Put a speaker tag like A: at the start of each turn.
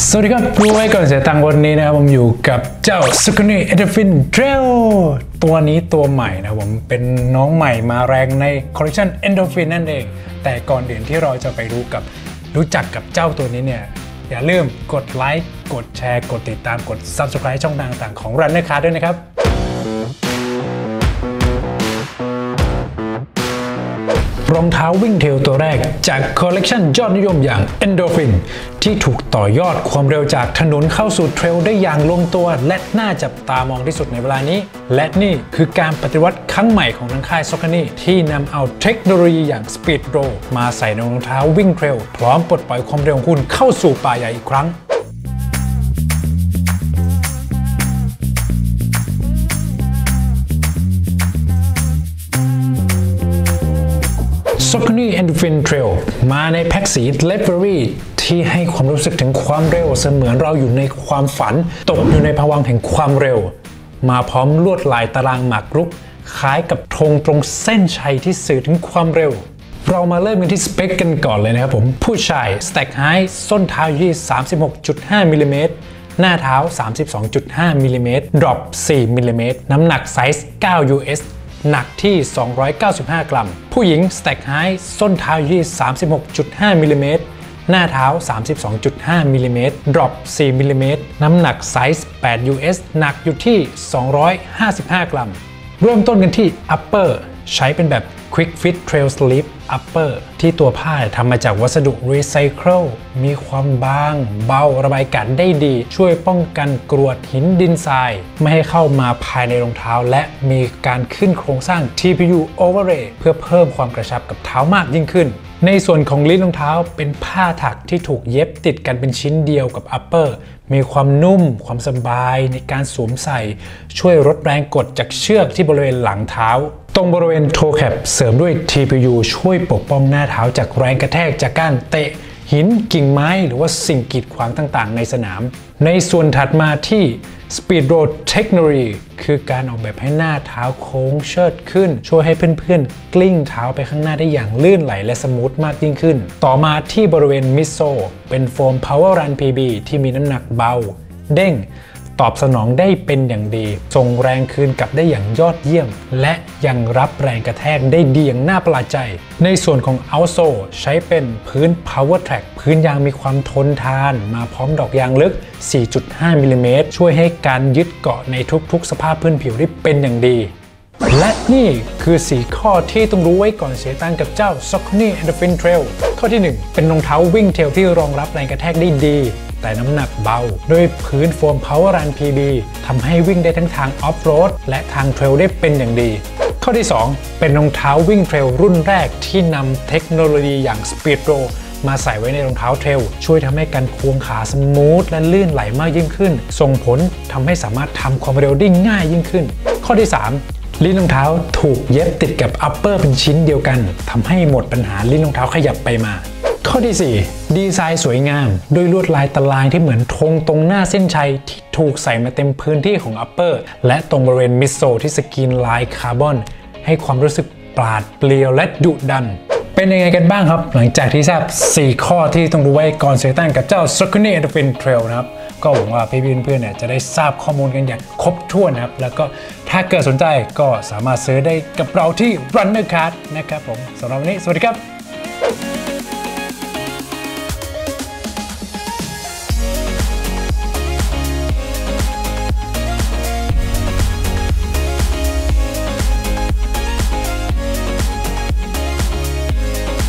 A: สวัสดีครับรู้ไว้ก่อนเสียตังค์วันนี้นะครับผมอยู่กับเจ้า Saucony Endorphin Trail ตัวนี้ตัวใหม่นะผมเป็นน้องใหม่มาแรงในคอลเลคชัน Endorphin นั่นเองแต่ก่อนอื่นที่เราจะไปรู้จักกับเจ้าตัวนี้เนี่ยอย่าลืมกดไลค์กดแชร์กดติดตามกด Subscribe ช่องทางต่างๆของ Runner Card ด้วยนะครับรองเท้าวิ่งเทรลตัวแรกจากคอลเลกชันยอดนิยมอย่าง Endorphin ที่ถูกต่อยอดความเร็วจากถนนเข้าสู่เทรลได้อย่างลงตัวและน่าจับตามองที่สุดในเวลานี้และนี่คือการปฏิวัติครั้งใหม่ของทางค่าย Saucony ที่นำเอาเทคโนโลยีอย่าง Speed Roll มาใส่ในรองเท้าวิ่งเทรลพร้อมปลดปล่อยความเร็วของคุณเข้าสู่ป่าใหญ่อีกครั้งSaucony Endorphin Trail มาในแพ็กสี Leathery ที่ให้ความรู้สึกถึงความเร็วเสมือนเราอยู่ในความฝันตกอยู่ในภวังค์แห่งความเร็วมาพร้อมลวดลายตารางหมากรุกคล้ายกับธงตรงเส้นชัยที่สื่อถึงความเร็วเรามาเริ่มกันที่สเปคกันก่อนเลยนะครับผมผู้ชาย Stack High ส้นเท้าอยู่ที่ 36.5 มิลลิเมตรหน้าเท้า 32.5 มิลลิเมตร Drop 4 มิลลิเมตรน้ำหนักไซส์ 9 USหนักที่ 295 กรัมผู้หญิง Stack High ส้นเท้าอยู่ที่ 36.5 มิลลิเมตรหน้าเท้า 32.5 มิลลิเมตร Drop 4 มิลลิเมตรน้ำหนักไซส์ 8 US หนักอยู่ที่ 255 กรัมเริ่มต้นกันที่ Upper ใช้เป็นแบบ Quick Fit Trail Slip Upper ที่ตัวผ้าทำมาจากวัสดุ Recycle มีความบางเบาระบายอากาศได้ดีช่วยป้องกันกรวดหินดินทรายไม่ให้เข้ามาภายในรองเท้าและมีการขึ้นโครงสร้าง TPU Overlay เพื่อเพิ่มความกระชับกับเท้ามากยิ่งขึ้นในส่วนของลิ้นรองเท้าเป็นผ้าถักที่ถูกเย็บติดกันเป็นชิ้นเดียวกับ Upper มีความนุ่มความสบายในการสวมใส่ช่วยลดแรงกดจากเชือกที่บริเวณหลังเท้าตรงบริเวณโทแคปเสริมด้วย TPU ช่วยปกป้องหน้าเท้าจากแรงกระแทกจากการเตะหินกิ่งไม้หรือว่าสิ่งกีดขวางต่างๆในสนามในส่วนถัดมาที่ Speed Roll Technology คือการออกแบบให้หน้าเท้าโค้งเชิดขึ้นช่วยให้เพื่อนๆกลิ้งเท้าไปข้างหน้าได้อย่างลื่นไหลและสมูทมากยิ่งขึ้นต่อมาที่บริเวณมิดโซลเป็นโฟม Power Run PB ที่มีน้ำหนักเบาเด้งตอบสนองได้เป็นอย่างดีส่งแรงคืนกลับได้อย่างยอดเยี่ยมและยังรับแรงกระแทกได้ดีอย่างน่าประหลาดใจในส่วนของ Outsole ใช้เป็นพื้น Power Track พื้นยางมีความทนทานมาพร้อมดอกยางลึก 4.5 มิลลิเมตรช่วยให้การยึดเกาะในทุกๆสภาพพื้นผิวได้เป็นอย่างดีและนี่คือ 4 ข้อที่ต้องรู้ไว้ก่อนเสียตังค์กับเจ้า Saucony Endorphin Trail ข้อที่ 1 เป็นรองเท้าวิ่งเทรลที่รองรับแรงกระแทกได้ดีแต่น้ำหนักเบาด้วยพื้นโฟม Power Run PB ทำให้วิ่งได้ทั้งทางออฟโรดและทางเทรลได้เป็นอย่างดีข้อที่ 2 เป็นรองเท้าวิ่งเทรลรุ่นแรกที่นำเทคโนโลยีอย่าง Speed Roll มาใส่ไว้ในรองเท้าเทรลช่วยทำให้การควงขาสมูทและลื่นไหลมากยิ่งขึ้นส่งผลทำให้สามารถทำความเร็วได้ง่ายยิ่งขึ้นข้อที่ 3ลิ้นรองเท้าถูกเย็บติดกับ Upper เป็นชิ้นเดียวกันทำให้หมดปัญหาลิ้นรองเท้าขยับไปมาข้อที่ 4 ดีไซน์สวยงามด้วยลวดลายตารางที่เหมือนธงตรงหน้าเส้นชัยที่ถูกใส่มาเต็มพื้นที่ของ Upper และตรงบริเวณมิดโซลที่สกรีนลายคาร์บอนให้ความรู้สึกปราดเปรียวและดุดันเป็นยังไงกันบ้างครับหลังจากที่ทราบ 4 ข้อที่ต้องรู้ไว้ก่อนเสียตังค์กับเจ้า Saucony Endorphin Trail นะครับก็หวังว่าพี่ๆเพื่อนๆเนี่ยจะได้ทราบข้อมูลกันอย่างครบถ้วนนะครับแล้วก็ถ้าเกิดสนใจก็สามารถซื้อได้กับเราที่ Runner Card นะครับผมสำหรับวันนี้สวัสดีครับ